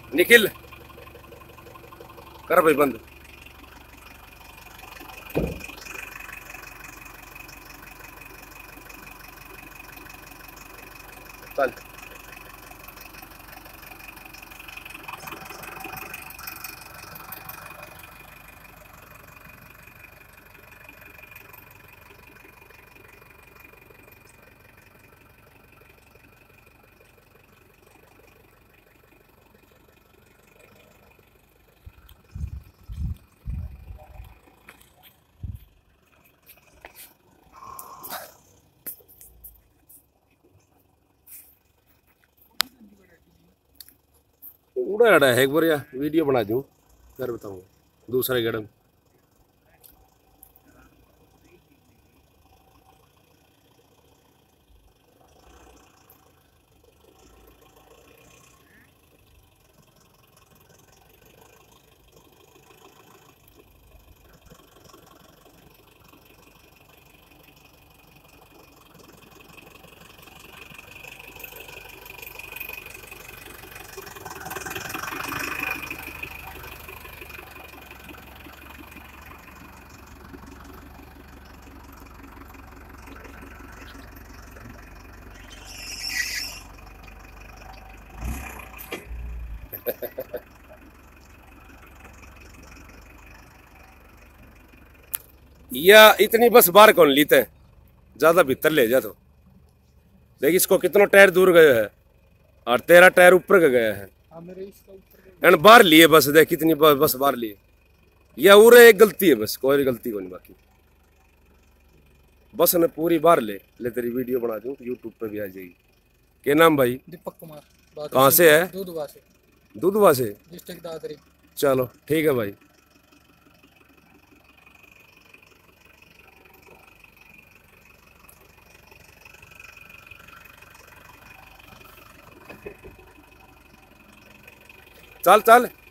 निखिल कर भाई बंद। चल उड़ा अड़ा है एक बार या वीडियो बना दूं फिर बताऊंगा दूसरे गड़म। या इतनी बस बाहर कौन लेते हैं, ज्यादा भीतर ले जा तो देख इसको कितना टायर दूर गया है और तेरा टायर ऊपर का गया है। एंड बाहर लिए बस देख कितनी बस बाहर लिए। या उरे एक गलती है बस, कोई गलती को नहीं बाकी। बस ने पूरी बाहर ले तेरी वीडियो बना दूं यूट्यूब पे भी आ जाएगी। क्या नाम भाई? दीपक कुमार। कहाँ से है? दूधवा से। दूधवा से, डिस्ट्रिक्ट दादरी। चलो ठीक है भाई। चल चल।